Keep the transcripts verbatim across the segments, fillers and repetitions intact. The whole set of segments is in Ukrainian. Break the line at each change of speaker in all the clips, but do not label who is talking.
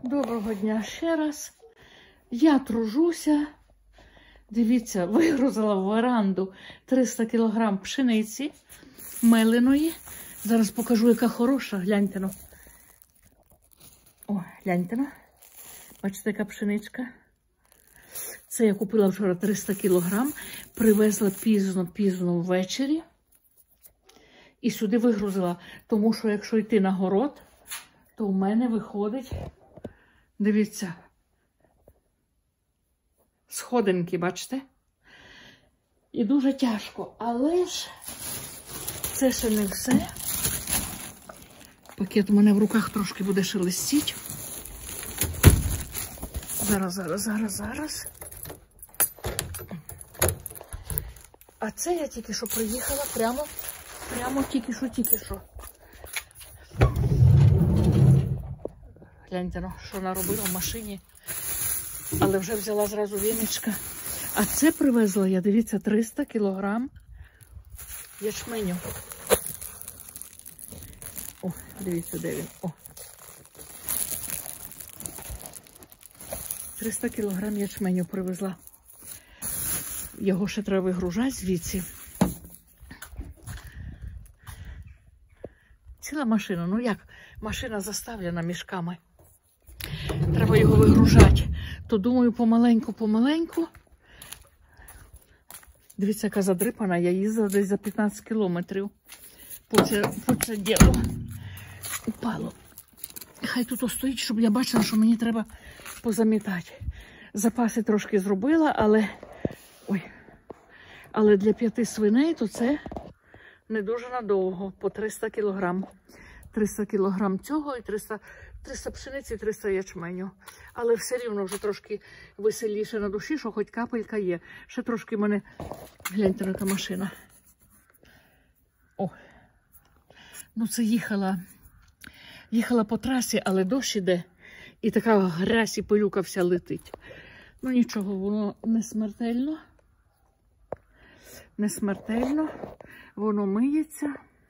Доброго дня ще раз. Я тружуся. Дивіться, вигрузила в веранду триста кілограм пшениці меленої. Зараз покажу, яка хороша. Гляньте ну. О, гляньте ну. Бачите, яка пшеничка. Це я купила вчора триста кілограм. Привезла пізно-пізно ввечері. І сюди вигрузила. Тому що якщо йти на город, то в мене виходить, дивіться, сходинки, бачите? І дуже тяжко. Але ж це ще не все. Пакет у мене в руках трошки буде шелестіть. Зараз, зараз, зараз, зараз. А це я тільки що приїхала прямо, прямо тільки що, тільки що. Гляньте, ну, що наробила в машині. Але вже взяла зразу віничка. А це привезла я, дивіться, триста кілограм ячменю. О, дивіться, де він. О. триста кілограм ячменю привезла. Його ще треба вигружати звідси. Ціла машина. Ну як? Машина заставлена мішками. Треба його вигружати. То думаю, помаленьку-помаленьку. Дивіться, яка задрипана. Я їздила десь за п'ятнадцять кілометрів. По це, по це діло. Упало. Хай тут стоїть, щоб я бачила, що мені треба позамітати. Запаси трошки зробила, але... Ой. Але для п'яти свиней то це не дуже надовго. По триста кілограм. триста кілограм цього і триста, триста пшениці і триста ячменю. Але все рівно вже трошки веселіше на душі, що хоч капелька є. Ще трошки в мене, гляньте, яка машина. О, ну це їхала, їхала по трасі, але дощ іде. І така грязь і пилюка вся летить. Ну нічого, воно не смертельно. Не смертельно. Воно миється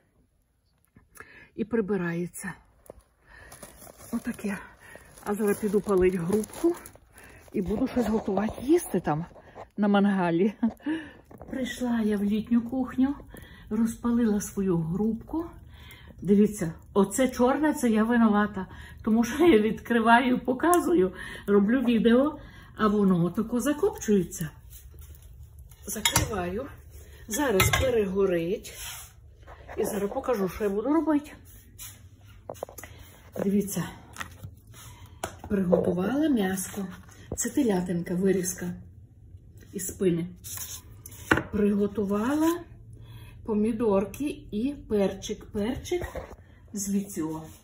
і прибирається. Отаке. А зараз піду палити грубку і буду щось готувати їсти там на мангалі. Прийшла я в літню кухню, розпалила свою грубку. Дивіться, оце чорне, це я винувата. Тому що я відкриваю, показую, роблю відео, а воно отако закопчується. Закриваю. Зараз перегорить. І зараз покажу, що я буду робити. Дивіться, приготувала м'ясо. Це телятинка, вирізка із спини. Приготувала помідорки і перчик. Перчик звідси.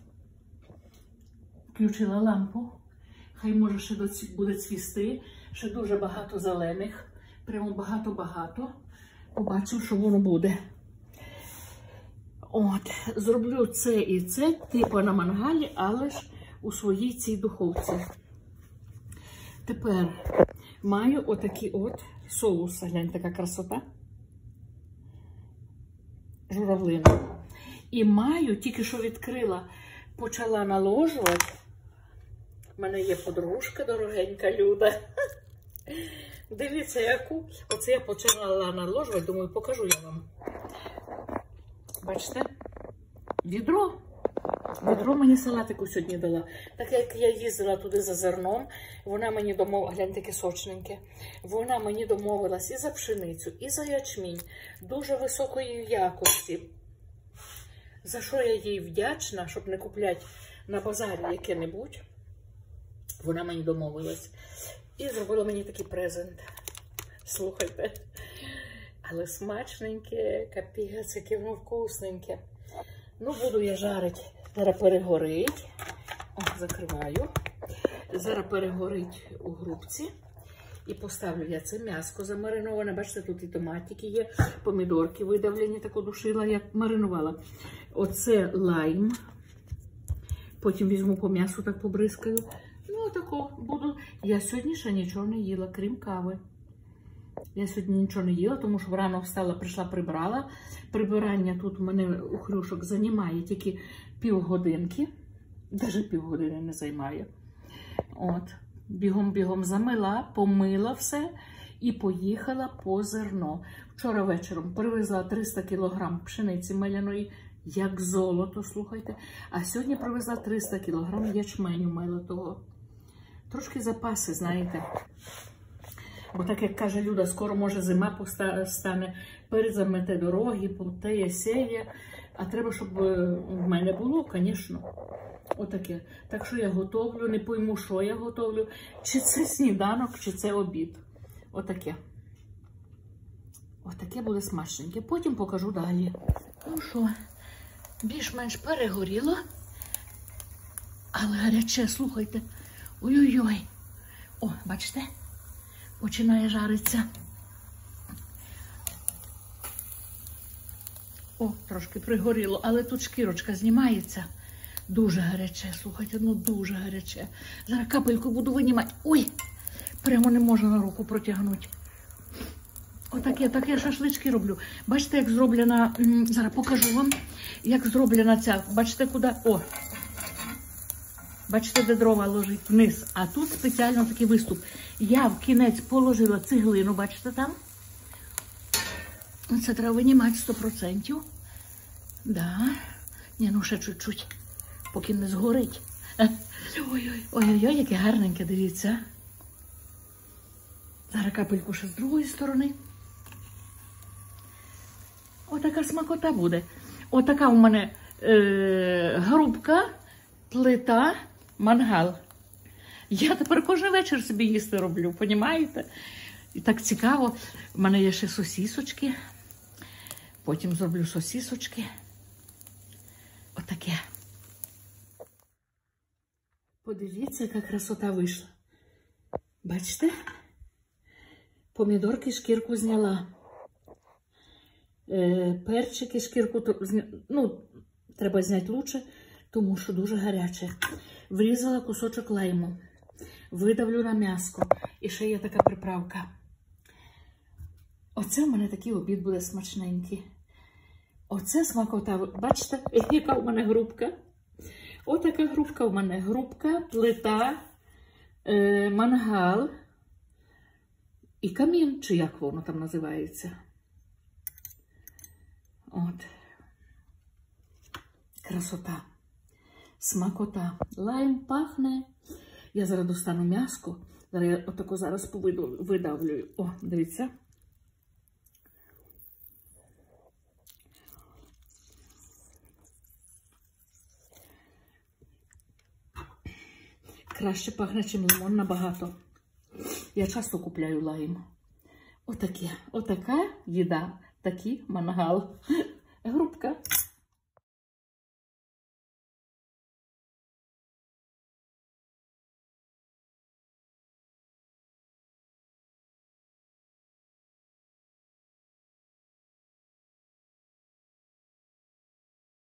Включила лампу. Хай може ще буде цвісти. Ще дуже багато зелених. Прямо багато-багато. Побачимо, що воно буде. От, зроблю це і це, типу на мангалі, але ж у своїй цій духовці. Тепер маю отакі от соуси. Гляньте, така красота. Журавлина. І маю, тільки що відкрила, почала наложувати. У мене є подружка дорогенька Люда. Дивіться, яку. Оце я почала наложувати, думаю, покажу я вам. Бачите? Відро. Відро мені салатику сьогодні дала. Так як я їздила туди за зерном, вона мені домовилася, гляньте, таке сочненьке. Вона мені домовилась і за пшеницю, і за ячмінь. Дуже високої якості. За що я їй вдячна, щоб не купляти на базарі яке-небудь. Вона мені домовилась. І зробила мені такий презент. Слухайте. Але смачненьке, капець, яке воно вкусненьке. Ну, буду я жарити. Зараз перегорить. О, закриваю. Зараз перегорить у грубці. І поставлю я це м'яско замариноване. Бачите, тут і томатики є, помідорки видавлені, так душила, як маринувала. Оце лайм. Потім візьму по м'ясу, так побризкаю. Ну, отако буду. Я сьогодні ще нічого не їла, крім кави. Я сьогодні нічого не їла, тому що рано встала, прийшла, прибрала. Прибирання тут у мене у Хрюшок займає тільки півгодинки. Навіть півгодини не займає. От, бігом-бігом замила, помила все і поїхала по зерно. Вчора вечором привезла триста кілограм пшениці меляної, як золото, слухайте. А сьогодні привезла триста кілограм ячменю мелотого. Трошки запаси, знаєте. Бо так, як каже Люда, скоро може зима стане, перезамете дороги, потеє, сеє. А треба, щоб в мене було, звісно. Отаке. Так що я готовлю, не пойму, що я готовлю. Чи це сніданок, чи це обід. Отаке. Отаке буде смачненьке. Потім покажу далі. Ну що, більш-менш перегоріло. Але гаряче, слухайте. Ой-ой-ой. О, бачите? Починає жаритися. О, трошки пригоріло, але тут шкірочка знімається. Дуже гаряче, слухайте, ну дуже гаряче. Зараз капельку буду винімати. Ой, прямо не можу на руку протягнути. Отаке, таке шашлички роблю. Бачите, як зроблена, зараз покажу вам, як зроблена ця, бачите, куди, о. Бачите, де дрова ложить вниз, а тут спеціально такий виступ. Я в кінець положила цеглину, бачите там? Це треба винімати сто відсотків. Да. Ні, ну ще чуть-чуть, поки не згорить. Ой-ой-ой, яке гарненьке, дивіться. Зараз капельку ще з другої сторони. Отака смакота буде. Отака у мене е, грубка, плита, мангал. Я тепер кожен вечір собі їсти роблю, понімаєте? І так цікаво. У мене є ще сосісочки. Потім зроблю сосісочки. Отаке. Подивіться, яка красота вийшла. Бачите? Помідорки шкірку зняла. Е, перчики шкірку, ну, треба зняти лучше, тому що дуже гаряче. Врізала кусочок лайму. Видавлю на м'яско. І ще є така приправка. Оце в мене такий обід буде смачненький. Оце смакота. Бачите, яка в мене грубка? Отака грубка в мене. Грубка, плита, е, мангал і камін, чи як воно там називається. От. Красота. Смакота. Лайм пахне. Я зараз достану м'яско. Зараз я отако зараз видавлюю. О, дивіться. Краще пахне, чим лимон, набагато. Я часто купляю лайм. Отаке. Отака їда. Такий мангал. Грубка.